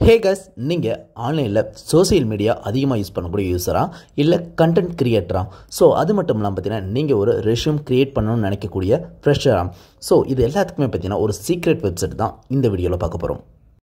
Hey guys, நீங்கள் ஆன்லைனில் social media அதிகமாக யூஸ் பண்ணக்கூடிய யூஸரா இல்லை கண்டென்ட் கிரியேட்டரா? ஸோ அது மட்டும் இல்லாமல் பார்த்தீங்கன்னா நீங்கள் ஒரு ரெஷ்யூம் கிரியேட் பண்ணணும்னு நினைக்கக்கூடிய ஃப்ரெஷரா? ஸோ இது எல்லாத்துக்குமே பார்த்தீங்கன்னா ஒரு சீக்ரெட் வெப்சைட் தான் இந்த வீடியோவில் பார்க்க போகிறோம்.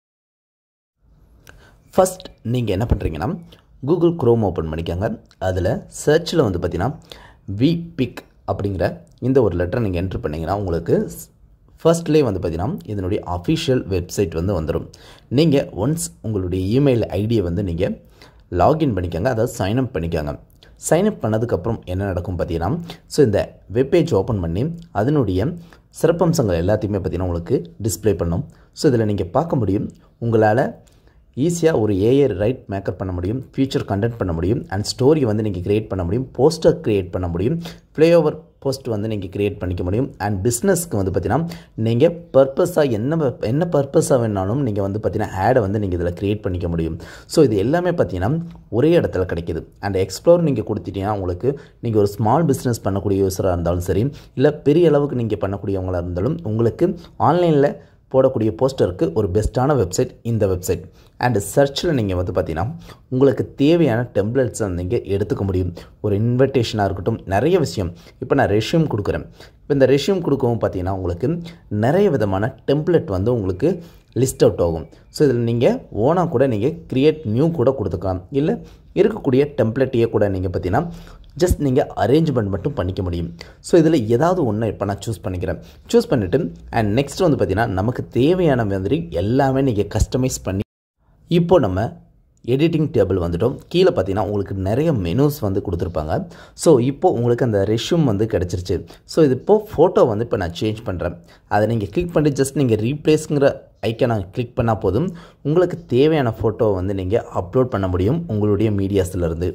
ஃபர்ஸ்ட் நீங்கள் என்ன பண்ணுறீங்கன்னா கூகுள் குரோம் ஓப்பன் பண்ணிக்கோங்க. அதில் சர்ச்சில் வந்து பார்த்தீங்கன்னா விபிக் அப்படிங்கிற இந்த ஒரு லெட்டர் நீங்கள் என்ட்ரு பண்ணிங்கன்னா உங்களுக்கு ஃபர்ஸ்ட்லேயே வந்து பார்த்தீங்கன்னா இதனுடைய அஃபிஷியல் வெப்சைட் வந்து வந்துடும். நீங்கள் ஒன்ஸ் உங்களுடைய இமெயில் ஐடியை வந்து நீங்கள் லாகின் பண்ணிக்கோங்க, அதாவது சைன்அப் பண்ணிக்கோங்க. சைன்அப் பண்ணதுக்கப்புறம் என்ன நடக்கும் பார்த்தீங்கன்னா ஸோ இந்த வெப்பேஜ் ஓப்பன் பண்ணி அதனுடைய சிறப்பம்சங்கள் எல்லாத்தையுமே பார்த்தீங்கன்னா உங்களுக்கு டிஸ்பிளே பண்ணும். ஸோ இதில் நீங்கள் பார்க்க முடியும், உங்களால் ஈஸியாக ஒரு ஏஐ ரைட் மேக்கப் பண்ண முடியும், ஃபியூச்சர் கண்டென்ட் பண்ண முடியும், அண்ட் ஸ்டோரி வந்து நீங்கள் க்ரியேட் பண்ண முடியும், போஸ்டர் க்ரியேட் பண்ண முடியும், ஃப்ளைஓவர் போஸ்ட் வந்து நீங்கள் க்ரியேட் பண்ணிக்க முடியும். அண்ட் பிஸ்னஸ்க்கு வந்து பார்த்தீங்கன்னா நீங்கள் பர்பஸாக என்ன பர்பஸாக வேணாலும் நீங்கள் வந்து பார்த்தீங்கன்னா ஆடை வந்து நீங்கள் இதில் க்ரியேட் பண்ணிக்க முடியும். ஸோ இது எல்லாமே பார்த்தீங்கன்னா ஒரே இடத்துல கிடைக்கிது. அண்ட் எக்ஸ்ப்ளோர் நீங்கள் கொடுத்துட்டீங்கன்னா உங்களுக்கு நீங்கள் ஒரு ஸ்மால் பிஸ்னஸ் பண்ணக்கூடிய யூஸராக இருந்தாலும் சரி, இல்லை பெரிய அளவுக்கு நீங்கள் பண்ணக்கூடியவங்களாக இருந்தாலும் உங்களுக்கு ஆன்லைனில் போடக்கூடிய போஸ்டருக்கு ஒரு பெஸ்ட்டான வெப்சைட் இந்த வெப்சைட். அண்ட் சர்ச்சில் நீங்கள் வந்து பார்த்தீங்கன்னா உங்களுக்கு தேவையான டெம்ப்ளேட்ஸை நீங்கள் எடுத்துக்க முடியும். ஒரு இன்விடேஷனாக இருக்கட்டும், நிறைய விஷயம். இப்போ நான் ரெஷ்யூம் கொடுக்குறேன். இப்போ இந்த ரெஷ்யூம் கொடுக்கவும் பார்த்தீங்கன்னா உங்களுக்கு நிறைய விதமான டெம்ப்ளேட் வந்து உங்களுக்கு லிஸ்ட் அவுட் ஆகும். ஸோ இதில் நீங்கள் ஓனாக கூட நீங்கள் க்ரியேட் நியூ கூட கொடுத்துக்கலாம், இல்லை இருக்கக்கூடிய டெம்ப்ளேட்டையே கூட நீங்கள் பார்த்தீங்கன்னா ஜஸ்ட் நீங்கள் அரேஞ்ச்மெண்ட் மட்டும் பண்ணிக்க முடியும். ஸோ இதில் ஏதாவது ஒன்று இப்போ நான் சூஸ் பண்ணிக்கிறேன். சூஸ் பண்ணிவிட்டு அண்ட் நெக்ஸ்ட் வந்து பார்த்தீங்கன்னா நமக்கு தேவையான மாதிரி எல்லாமே நீங்கள் கஸ்டமைஸ் பண்ணி இப்போ நம்ம எடிட்டிங் டேபிள் வந்துட்டோம். கீழே பார்த்தீங்கன்னா உங்களுக்கு நிறைய மெனூஸ் வந்து கொடுத்துருப்பாங்க. ஸோ இப்போது உங்களுக்கு அந்த ரெஷ்யூம் வந்து கிடச்சிருச்சு. ஸோ இது இப்போது ஃபோட்டோ வந்து இப்போ நான் சேஞ்ச் பண்ணுறேன். அதை நீங்கள் கிளிக் பண்ணி ஜஸ்ட் நீங்கள் ரீப்ளேஸுங்கிற ஐக்கனை கிளிக் பண்ணால் போதும், உங்களுக்கு தேவையான ஃபோட்டோவை வந்து நீங்கள் அப்லோட் பண்ண முடியும் உங்களுடைய மீடியாஸ்லேருந்து.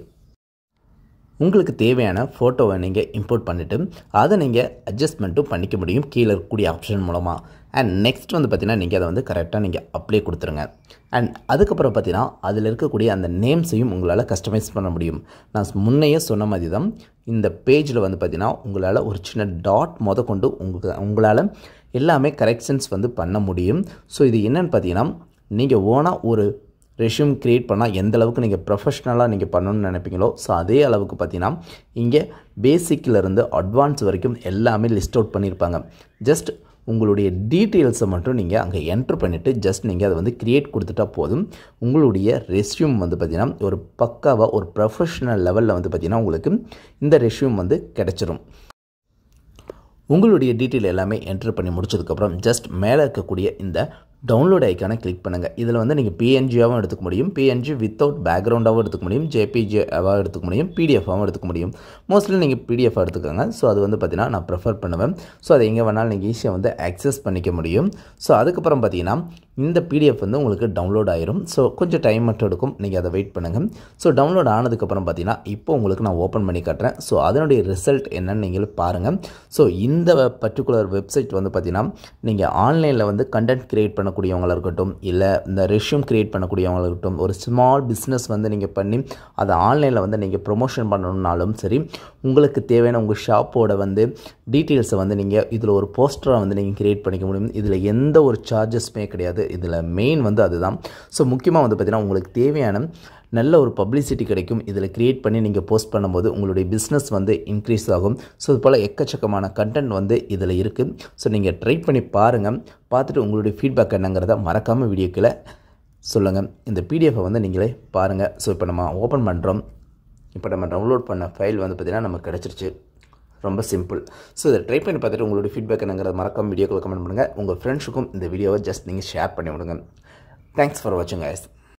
உங்களுக்கு தேவையான ஃபோட்டோவை நீங்கள் இம்போர்ட் பண்ணிவிட்டு அதை நீங்கள் அட்ஜஸ்ட்மெண்ட்டும் பண்ணிக்க முடியும் கீழே இருக்கக்கூடிய ஆப்ஷன் மூலமாக. அண்ட் நெக்ஸ்ட் வந்து பார்த்தீங்கன்னா நீங்கள் அதை வந்து கரெக்டாக நீங்கள் அப்ளை கொடுத்துருங்க. அண்ட் அதுக்கப்புறம் பார்த்தீங்கன்னா அதில் இருக்கக்கூடிய அந்த நேம்ஸையும் உங்களால் கஸ்டமைஸ் பண்ண முடியும். நான் முன்னையே சொன்ன மாதிரி தான் இந்த பேஜில் வந்து பார்த்தீங்கன்னா உங்களால் ஒரு சின்ன டாட் கொண்டு உங்களால் எல்லாமே கரெக்ஷன்ஸ் வந்து பண்ண முடியும். ஸோ இது என்னென்னு பார்த்தீங்கன்னா நீங்கள் ஓனாக ஒரு ரெஷ்யூம் க்ரியேட் பண்ணால் எந்த அளவுக்கு நீங்கள் ப்ரொஃபஷ்னலாக நீங்கள் பண்ணணும்னு நினைப்பீங்களோ ஸோ அதே அளவுக்கு பார்த்தீங்கன்னா இங்கே பேசிக்கிலேருந்து அட்வான்ஸ் வரைக்கும் எல்லாமே லிஸ்ட் அவுட் பண்ணியிருப்பாங்க. ஜஸ்ட் உங்களுடைய டீட்டெயில்ஸை மட்டும் நீங்கள் அங்கே என்ட்ரு பண்ணிவிட்டு ஜஸ்ட் நீங்கள் அதை வந்து க்ரியேட் கொடுத்துட்டா போதும். உங்களுடைய ரெஷ்யூம் வந்து பார்த்திங்கன்னா ஒரு பக்காவாக ஒரு ப்ரொஃபஷ்னல் லெவலில் வந்து பார்த்திங்கன்னா உங்களுக்கு இந்த ரெஷ்யூம் வந்து கிடச்சிரும். உங்களுடைய டீட்டெயில் எல்லாமே என்ட்ரு பண்ணி முடிச்சதுக்கப்புறம் ஜஸ்ட் மேலே இருக்கக்கூடிய இந்த டவுன்லோட் ஐக்கானை கிளிக் பண்ணுங்கள். இதில் வந்து நீங்கள் பிஎன்ஜியாகவும் எடுத்துக்க முடியும், பிஎன்ஜி வித்தவுட் பேக்ரவுண்டாகவும் எடுத்துக்க முடியும், ஜேபிஜியாக எடுத்துக்க முடியும், பிடிஎஃபாகவும் எடுத்துக்க முடியும். மோஸ்ட்லி நீங்கள் பிடிஎஃப் எடுத்துக்கோங்க. ஸோ அது வந்து பார்த்தீங்கன்னா நான் ப்ரிஃபர் பண்ணுவேன். ஸோ அதை எங்கே வேணாலும் நீங்கள் ஈஸியாக வந்து ஆக்சஸ் பண்ணிக்க முடியும். ஸோ அதுக்கப்புறம் பார்த்தீங்கன்னா இந்த பிடிஎஃப் வந்து உங்களுக்கு டவுன்லோட் ஆயிரும். ஸோ கொஞ்சம் டைம் மட்டும் எடுக்கும், நீங்கள் அதை வெயிட் பண்ணுங்கள். ஸோ டவுன்லோட் ஆனதுக்கப்புறம் பார்த்தீங்கன்னா இப்போ உங்களுக்கு நான் ஓப்பன் பண்ணி காட்டுறேன். ஸோ அதனுடைய ரிசல்ட் என்னன்னு நீங்கள் பாருங்கள். ஸோ இந்த பர்டிகுலர் வெப்சைட் வந்து பார்த்தீங்கன்னா நீங்கள் ஆன்லைனில் வந்து கண்டென்ட் க்ரியேட் பண்ணக்கூடியவங்களாக இருக்கட்டும், இல்லை இந்த ரெஷ்யூம் க்ரியேட் பண்ணக்கூடியவங்களாக இருக்கட்டும், ஒரு ஸ்மால் பிஸ்னஸ் வந்து நீங்கள் பண்ணி அதை ஆன்லைனில் வந்து நீங்கள் ப்ரொமோஷன் பண்ணணுன்னாலும் சரி, உங்களுக்கு தேவையான உங்கள் ஷாப்போட வந்து டீட்டெயில்ஸை வந்து நீங்கள் இதில் ஒரு போஸ்டராக வந்து நீங்கள் க்ரியேட் பண்ணிக்க முடியும். இதில் எந்த ஒரு சார்ஜஸுமே கிடையாது. இதில் மெயின் வந்து அதுதான். ஸோ முக்கியமாக வந்து பார்த்திங்கன்னா உங்களுக்கு தேவையான நல்ல ஒரு பப்ளிசிட்டி கிடைக்கும். இதில் க்ரியேட் பண்ணி நீங்கள் போஸ்ட் பண்ணும்போது உங்களுடைய பிஸ்னஸ் வந்து இன்க்ரீஸ் ஆகும். ஸோ இது போல் எக்கச்சக்கமான கண்டென்ட் வந்து இதில் இருக்குது. ஸோ நீங்கள் ட்ரை பண்ணி பாருங்கள். பார்த்துட்டு உங்களுடைய ஃபீட்பேக் என்னங்கிறத மறக்காமல் வீடியோக்கில் சொல்லுங்கள். இந்த பிடிஎஃபை வந்து நீங்களே பாருங்கள். ஸோ இப்போ நம்ம ஓப்பன் பண்ணுறோம். இப்போ நம்ம டவுன்லோட் பண்ண ஃபைல் வந்து பார்த்திங்கன்னா நமக்கு கிடச்சிருச்சு. ரொம்ப சிம்பிள். ஸோ இதை ட்ரை பண்ணி பார்த்துட்டு உங்களுடைய ஃபீட்பேக் என்னங்கிறத மறக்காமல் வீடியோக்குள்ள கமெண்ட் பண்ணுங்கள். உங்கள் ஃப்ரெண்ட்ஸுக்கும் இந்த வீடியோவை ஜஸ்ட் நீங்கள் ஷேர் பண்ணி விடுங்க. தேங்க்ஸ் ஃபார் வாட்சிங் கைஸ்.